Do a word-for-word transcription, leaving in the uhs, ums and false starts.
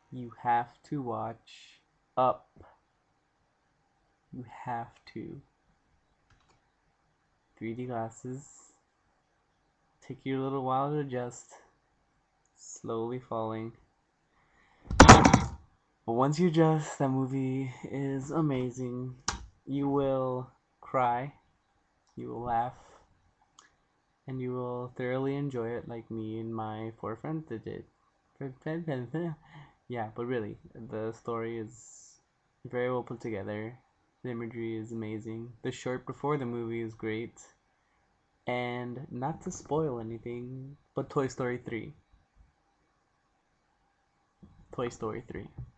You have to watch Up. You have to. three D glasses. Take you a little while to adjust. Slowly falling. But once you adjust, that movie is amazing. You will cry. You will laugh. And you will thoroughly enjoy it like me and my four friends did. Yeah, but really, the story is very well put together. The imagery is amazing. The short before the movie is great. And not to spoil anything, but Toy Story three. Toy Story three.